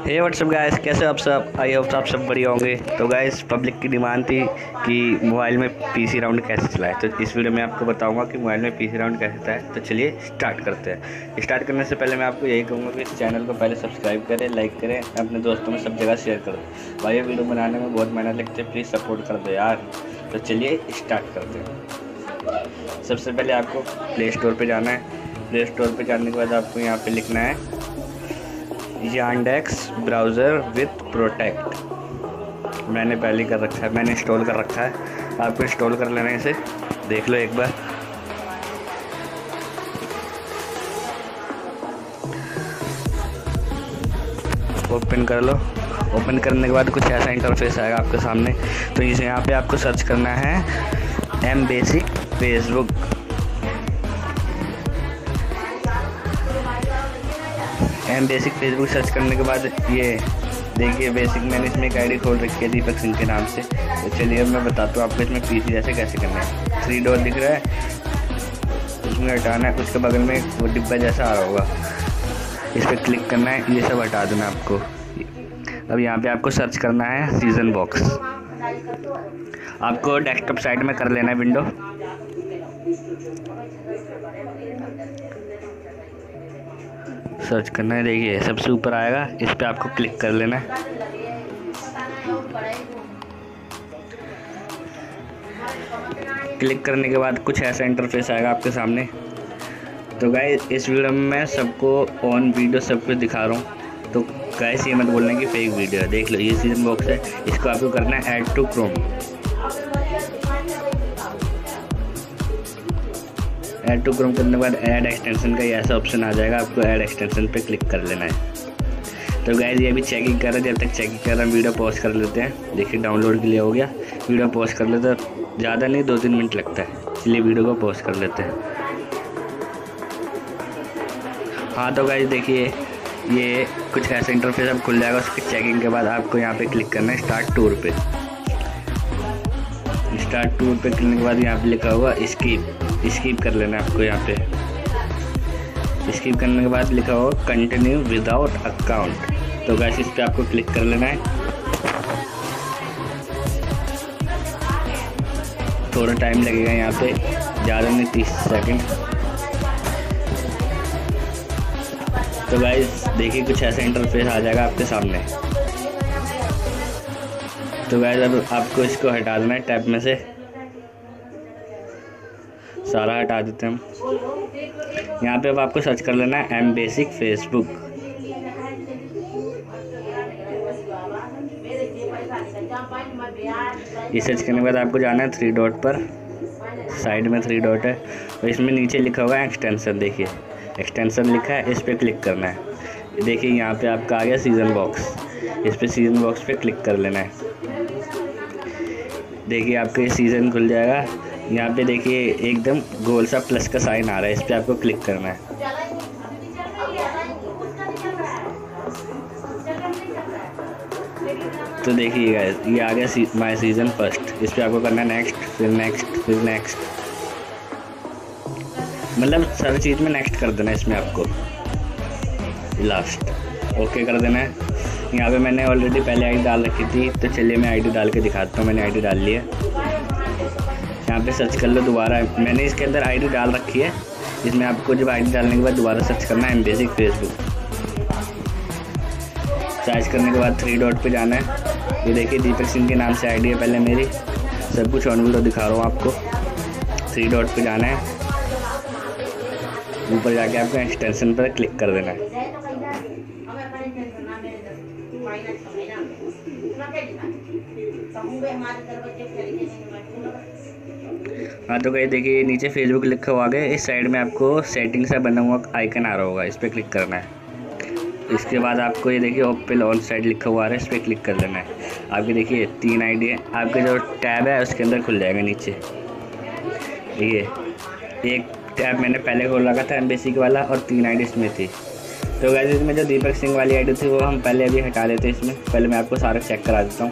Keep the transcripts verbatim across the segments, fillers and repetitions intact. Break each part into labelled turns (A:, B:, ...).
A: हे WhatsApp guys, कैसे हो आप सब। आई होप आप सब बढ़िया होंगे। तो गाइस, पब्लिक की डिमांड थी कि मोबाइल में पीसी राउंड कैसे चलाएं, तो इस वीडियो में आपको बताऊंगा कि मोबाइल में पीसी राउंड कैसे चलाएं। तो चलिए स्टार्ट करते हैं। स्टार्ट करने से पहले मैं आपको यही कहूँगा कि इस चैनल को पहले सब्सक्राइब करें, लाइक करें, अपने दोस्तों में सब जगह शेयर करें। भाई, वीडियो बनाने में बहुत मेहनत लगती है, प्लीज़ सपोर्ट कर दो यार। तो चलिए स्टार्ट करते हैं। सबसे पहले आपको प्ले स्टोर पर जाना है। प्ले स्टोर पर जाने के बाद आपको यहाँ पर लिखना है यांडेक्स ब्राउज़र विथ प्रोटेक्ट। मैंने पहले कर रखा है, मैंने इंस्टॉल कर रखा है। आपको इंस्टॉल कर लेना है, इसे देख लो एक बार। ओपन कर लो। ओपन करने के बाद कुछ ऐसा इंटरफेस आएगा आपके सामने। तो इसे यहाँ पे आपको सर्च करना है M basic Facebook. M basic Facebook search करने के बाद ये देखिए बेसिक, मैंने इसमें एक आईडी खोल रखी है दीपक सिंह के नाम से। तो चलिए अब मैं बताता हूँ आपको इसमें पीसी जैसे कैसे करना है। थ्री डॉट दिख रहा है, उसमें हटाना है। उसके बगल में वो डिब्बा जैसा आ रहा होगा, इस पर क्लिक करना है। ये सब हटा देना आपको। अब यहाँ पे आपको सर्च करना है सीजन बॉक्स। आपको डेस्कटॉप साइड में कर लेना है विंडो। सर्च करना है, देखिए सबसे ऊपर आएगा, इस पे आपको क्लिक कर लेना है। क्लिक करने के बाद कुछ ऐसा इंटरफेस आएगा आपके सामने। तो गाइस, इस वीडियो में मैं सबको ऑन वीडियो सब कुछ दिखा रहा हूँ। तो गाइस, ये मत बोलना कि फेक वीडियो है। देख लो, ये सीजन बॉक्स है, इसको आपको करना है add to Chrome. Add to Chrome करने के बाद ऐड एक्सटेंशन का ये ऐसा ऑप्शन आ जाएगा, आपको ऐड एक्सटेंशन पे क्लिक कर लेना है। तो गाइस, ये भी चेकिंग कर रहा है। जब तक चेकिंग कर रहा है वीडियो पॉज कर लेते हैं। देखिए डाउनलोड के लिए हो गया, वीडियो पॉज कर लेते हैं। ज़्यादा नहीं, दो तीन मिनट लगता है। इसलिए वीडियो को पॉज कर लेते हैं। हाँ, तो गाइस देखिए, ये कुछ ऐसा इंटरफेस अब खुल जाएगा। उसकी चेकिंग के बाद आपको यहाँ पे क्लिक करना है स्टार्ट टूर पे। स्टार्ट टूर पे करने के बाद यहाँ पे लिखा होगा स्किप। स्किप कर लेना है आपको। यहाँ पे स्किप करने के बाद लिखा होगा कंटिन्यू विदाउट अकाउंट। तो गाइस, इस पे आपको क्लिक कर लेना है। थोड़ा टाइम लगेगा यहाँ पे, ज़्यादा नहीं, तीस सेकंड। तो गाइस देखिए, कुछ ऐसा इंटरफेस आ जाएगा आपके सामने। तो गाइस, अब आपको इसको हटा देना है टैब में से। सारा हटा देते हैं हम। यहाँ पे अब आपको सर्च कर लेना है एम बेसिक फेसबुक। ये सर्च करने के बाद आपको जाना है थ्री डॉट पर। साइड में थ्री डॉट है, तो इसमें नीचे लिखा होगा एक्सटेंशन। देखिए एक्सटेंशन लिखा है, इस पर क्लिक करना है। देखिए यहाँ पे आपका आ गया सीजन बॉक्स। इस पर सीजन बॉक्स पे क्लिक कर लेना है। देखिए आपका ये सीज़न खुल जाएगा। यहाँ पे देखिए एकदम गोल सा प्लस का साइन आ रहा है, इस पर आपको क्लिक करना है। तो देखिए गाइस, ये आ गया माय सीज़न फर्स्ट। इस पर आपको करना है नेक्स्ट, फिर नेक्स्ट, फिर नेक्स्ट, मतलब सर चीज़ में नेक्स्ट कर देना है। इसमें आपको लास्ट ओके कर देना है। यहाँ पे मैंने ऑलरेडी पहले आईडी डाल रखी थी, तो चलिए मैं आईडी डाल के दिखाता हूँ। मैंने आईडी डाल ली है। यहाँ पे सर्च कर लो दोबारा। मैंने इसके अंदर आईडी डाल रखी है। इसमें आपको जब आईडी डालने के बाद दोबारा सर्च करना है एम बेसिक फेसबुक। सर्च करने के बाद थ्री डॉट पे जाना है। ये देखिए दीपक सिंह के नाम से आईडी है पहले मेरी। सब कुछ ऑन वीडियो दिखा रहा हूँ आपको। थ्री डॉट पे जाना है, ऊपर जाके आपको एक्सटेंशन पर क्लिक कर देना है। हाँ, तो गाइस देखिए नीचे फेसबुक लिखा हुआ है। इस साइड में आपको सेटिंग से बना हुआ आइकन आ रहा होगा, इस पर क्लिक करना है। इसके बाद आपको ये देखिए ओपन ऑन साइड लिखा हुआ है, इस पर क्लिक कर लेना है। आपके देखिए तीन आईडी है। आपके जो टैब है उसके अंदर खुल जाएगा नीचे। ये एक टैब मैंने पहले खोल रखा था एम बेसिक वाला, और तीन आईडी इसमें थी। तो गाइस, इसमें जो दीपक सिंह वाली आईडी थी वो हम पहले अभी हटा देते हैं। इसमें पहले मैं आपको सारा चेक करा देता हूँ।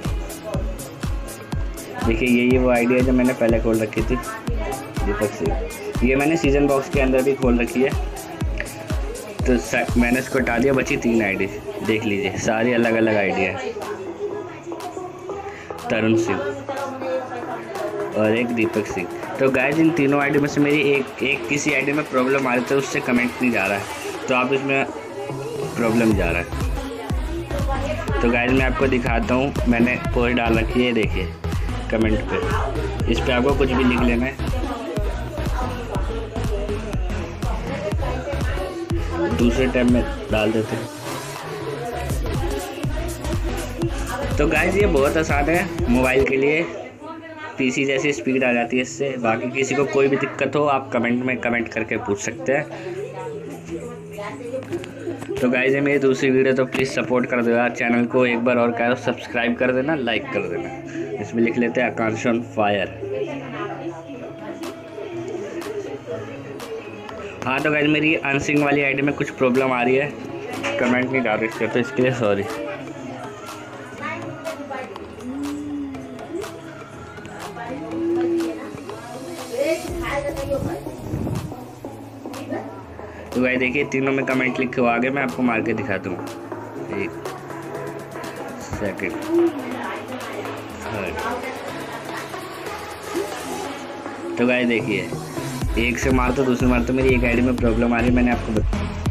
A: देखिए ये ये वो आईडी है जो मैंने पहले खोल रखी थी, दीपक सिंह। ये मैंने सीजन बॉक्स के अंदर भी खोल रखी है। तो मैंने उसको हटा दिया, बची तीन आईडी। देख लीजिए सारी अलग अलग आईडी है। तरुण सिंह और एक दीपक सिंह। तो गाइस इन तीनों आईडी में से मेरी एक एक किसी आईडी में प्रॉब्लम आ रही है, उससे कमेंट नहीं जा रहा है, तो आप इसमें प्रॉब्लम जा रहा है। तो गाइस मैं आपको दिखाता हूँ, मैंने पोस्ट डाल रखी है, देखिए कमेंट पे। इस पर आपको कुछ भी लिख लेना है। दूसरे टैब में डाल देते हैं। तो गाइस ये बहुत आसान है मोबाइल के लिए, पीसी जैसी स्पीड आ जाती है इससे। बाकी किसी को कोई भी दिक्कत हो आप कमेंट में कमेंट करके पूछ सकते हैं। तो गाइस ये मेरी दूसरी वीडियो, तो प्लीज़ सपोर्ट कर देना चैनल को, एक बार और कहो सब्सक्राइब कर देना, लाइक कर देना। इसमें लिख लेते हैं आकांक्ष ऑन फायर। हाँ तो गाइस मेरी अनसिंग वाली आईडी में कुछ प्रॉब्लम आ रही है, कमेंट नहीं डाल रही, तो इसके लिए सॉरी। तो भाई देखिए तीनों में कमेंट लिखे हो आगे, मैं आपको मार के दिखाता हूँ। एक सेकंड, थर्ड। तो भाई देखिए एक से मार तो दूसरे मार तो मेरी एक आईडी में प्रॉब्लम आ रही है, मैंने आपको बताया।